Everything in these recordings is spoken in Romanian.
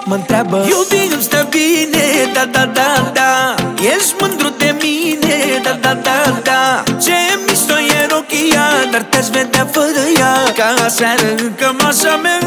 mă întreabă: iubi, îmi stă bine, da, da, da, da. Ești mândru de mine, da, da, da, da. Ce mișto e rochia, dar te-aș vedea fără ea, ca aseară în cămașa mea.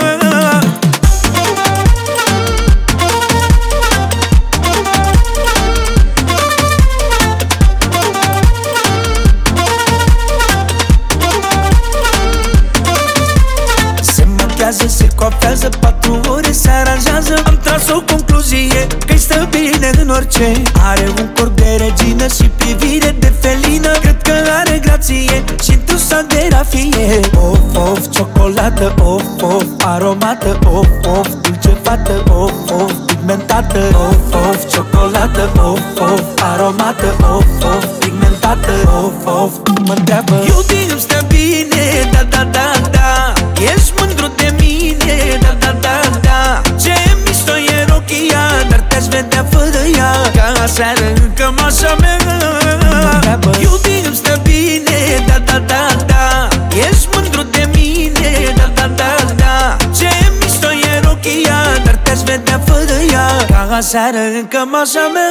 Se coafează, 4 ore se aranjează. Am tras o concluzie, că-i stă bine în orice. Are un corp de regină și privire de felină. Cred că are grație și întrusă de rafie. Of, of, ciocolată, of, of, aromată, of, of, dulce fată, of, of, pigmentată. Of, of, ciocolată, of, of, aromată, of, of, pigmentată. Of, of, mă întreabă: iubi, îmi stă bine, da, da, da, da. Ești mândru de mine, da, da, da, da. Ce mișto e rochia, dar te-aș vedea fără ea, ca aseară în cămașa mea. Iubi, îmi stă bine, da, da, da, da. Ești mândru de mine, da, da, da, da. Ce mișto e rochia, dar te-aș vedea fără ea, ca aseară în cămașa mea.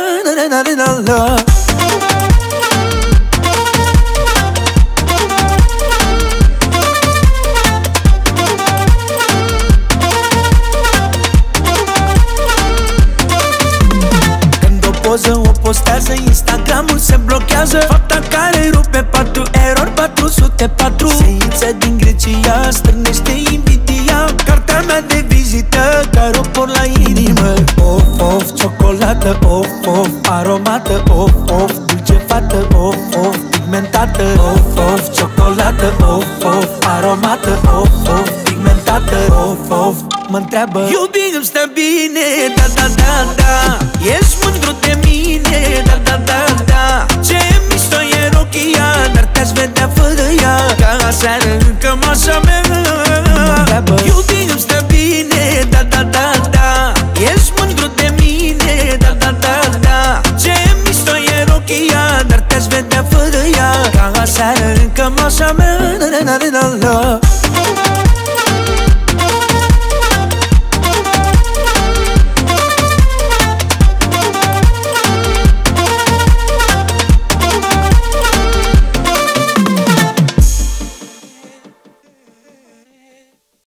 O postează, Instagramul se blochează. Fapta care rupe 4 erori 404. Seiță din Grecia strânește invidia. Cartea mea de vizită care o por la inimă. Of, of, ciocolată, of, of, aromată, of, of, dulce fată, of, of, pigmentată. Of, of, ciocolată, of, of, aromată, of, of, pigmentată. Of, of, mă întreabă: iubi, îmi stă bine, da, da, da, da. Ești mândru de mine, da, da, da, da. Ce mișto e rochia, dar te-aș vedea fără ea, ca aseară în cămașa mea. Iubi, îmi stă bine, da, da, da, da. Ești mândru de mine, da, da, da, da. Ce mișto e rochia, dar te-aș vedea fără ea, ca aseară în cămașa mea.